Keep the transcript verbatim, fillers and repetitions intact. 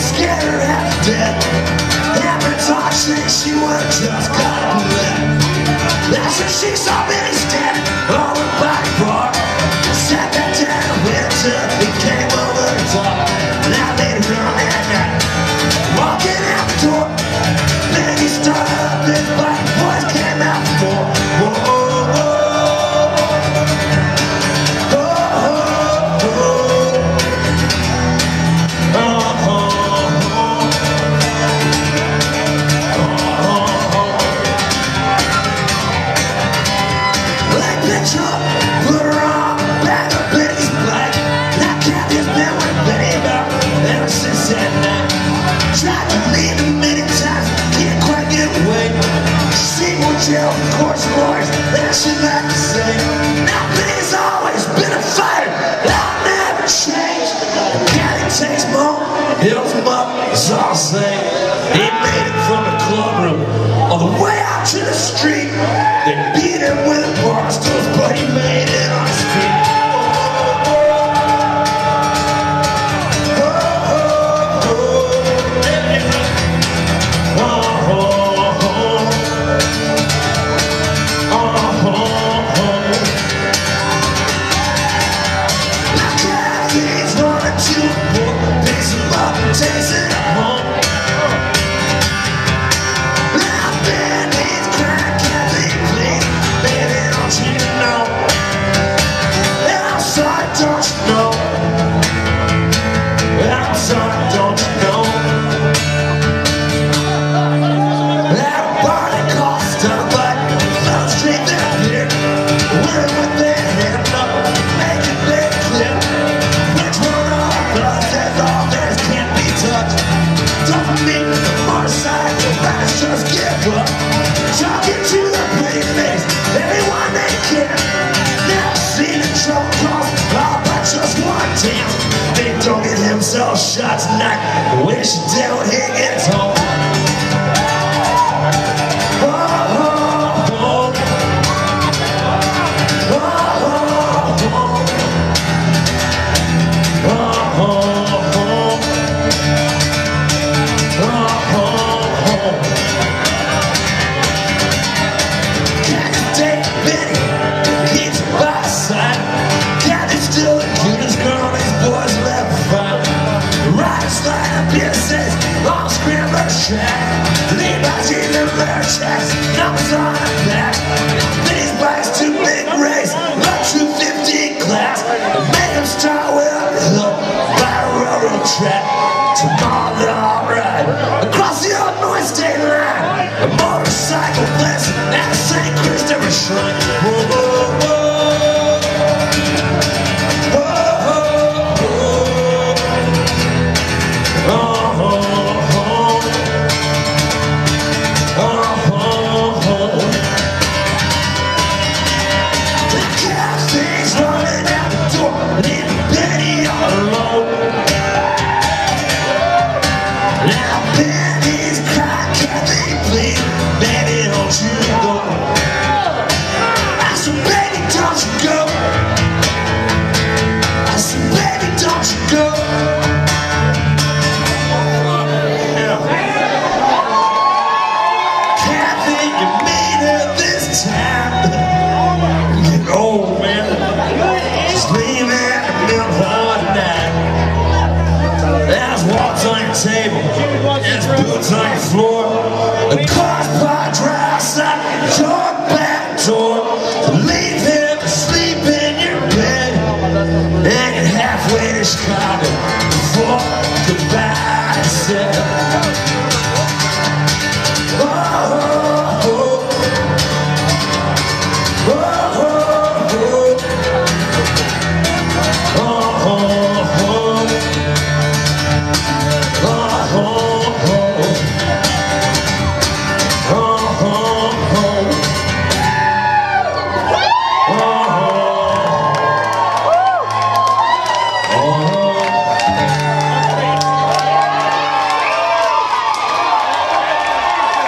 scared her half dead. Every time she would just got bled. That's when she saw me standing on the back bar. Sat back down and went up and came over the top. And I laid her on that night, walking out the door. Then he started up his bike, boys came out for more. Whoa. Of course, boys, that she like to say. Now, Benny's always been a fighter, I'll never change. God, he takes more, heals him up, it's all the same. He made it from the club room all the way out to the street. They beat him with bar stools, but he made it on his feet. Shots tonight, wish the devil he gets home. Oh, oh, oh. Oh, oh, oh. Oh, oh, oh. Oh, oh, oh. Can't you take Benny? Keeps her by his side. Can't you still the cutest girl these boys left behind? Riders line up here says, long scrambler track. Levi's in the rare tracks, numbers on the back. These bikes too big race, up two fifty class. Made him start way up the hill by a railroad track. Tomorrow they'll ride across the Illinois state line. A motorcycle blessing at Saint Christopher Shrine. Whoa, whoa, whoa. Table, there's boots on your floor, a